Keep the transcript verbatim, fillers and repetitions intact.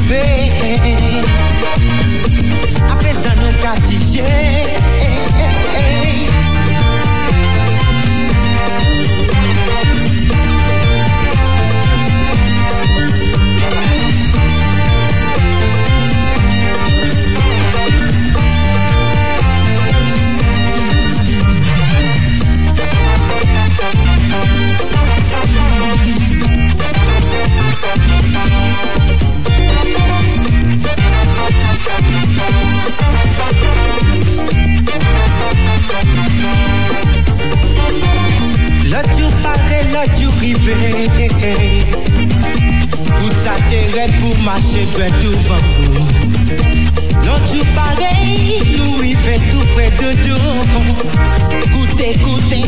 river. Après ça, nous catissons. L'autre rivé, vous t'atterrez pour marcher devant vous. L'autre pareil, nous y fait tout près de nous. Goûtez, goûtez,